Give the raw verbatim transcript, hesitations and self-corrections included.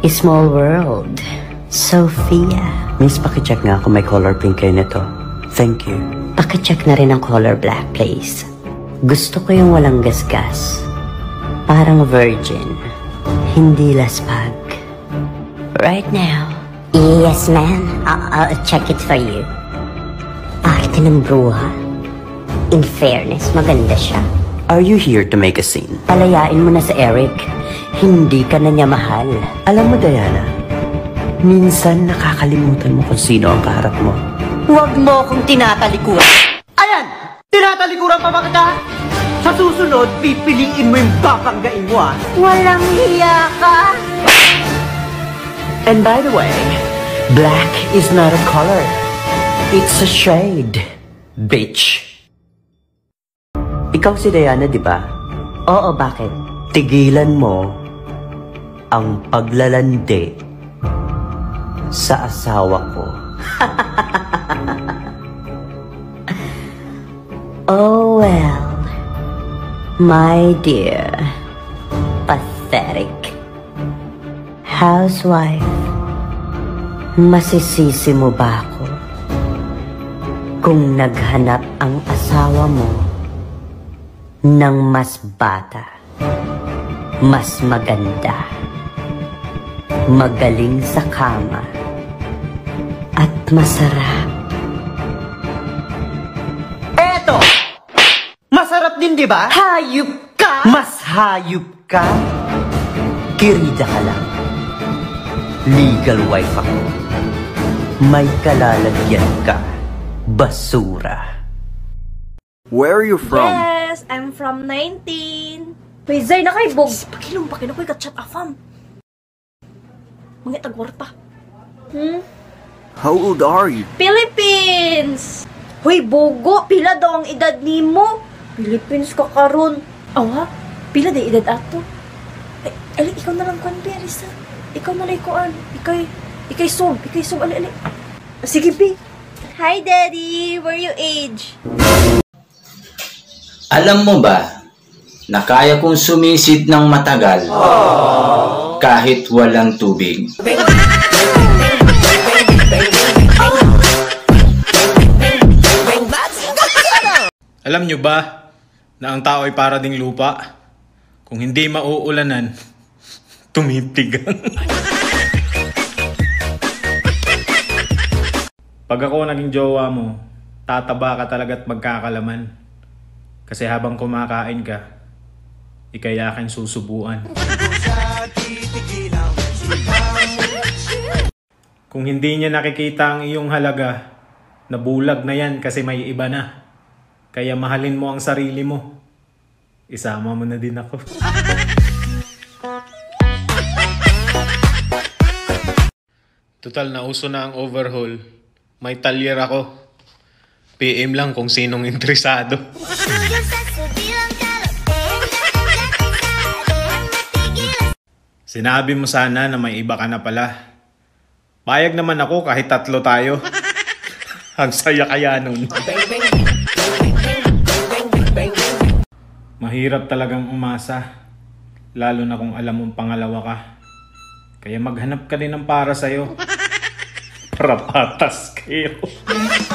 Small world. Sophia. Miss, pakicheck nga kung may color pink kayo nito. Thank you. Pakicheck na rin ang color black, please. Gusto ko yung walang gasgas. Parang virgin. Hindi laspag. Right now. Yes, ma'am. I'll, I'll check it for you. Arte ng bruha. In fairness, maganda siya. Are you here to make a scene? Palayain mo na sa Eric. Hindi ka na niya mahal. Alam mo, Diana, minsan nakakalimutan mo kung sino ang kaharap mo. Huwag mo akong tinatalikuran. Ayan! Tinatalikuran pa ba kita? Sa susunod, pipiliin mo yung babanggain mo, ah. Walang hiya ka. And by the way, black is not a color. It's a shade, bitch. Ikaw si Diana, di ba? Oo, bakit? Tigilan mo ang paglalandi sa asawa ko. Oh well, my dear, pathetic housewife, masisisi mo ba ako kung naghanap ang asawa mo ng mas bata, mas maganda, magaling sa kama, at masarap? Eto! Masarap din, di ba? Hayop ka! Mas hayop ka? Kirida ka lang. Legal wife ako. May kalalagyan ka. Basura. Where are you from? Yes, I'm from nineteen. May zay na kay Bog. Pakilong, pakilong ko ika-chat afam. Mga tagwar pa. Hmm? How old are you? Philippines! Hoy, Bogo, pila daw ang edad nimo? Philippines ka karon. Awa, pila day edad ato? Ay, ali, ikaw na lang kuan, Berisa. Ikaw na lang kuan. Ikay, ikay sob, ikay sob, ali, ali. Sige, B. Hi, Daddy. Where you age? Alam mo ba na kaya kong sumisid ng matagal kahit walang tubig? Alam nyo ba na ang tao ay para ding lupa? Kung hindi mauulanan, tumitigang. Pag ako naging jowa mo, tataba ka talaga at magkakalaman. Kasi habang kumakain ka, ikay aking susubuan. Kung hindi niya nakikita ang iyong halaga, nabulag na yan kasi may iba na. Kaya mahalin mo ang sarili mo. Isama mo na din ako. Total na uso na ang overhaul. May talyer ako. P M lang kung sinong interesado. Sinabi mo sana na may iba ka na pala. Payag naman ako kahit tatlo tayo. Ang saya kaya nun. Mahirap talagang umasa. Lalo na kung alam mong pangalawa ka. Kaya maghanap ka din ng para sa'yo. Para patas kayo.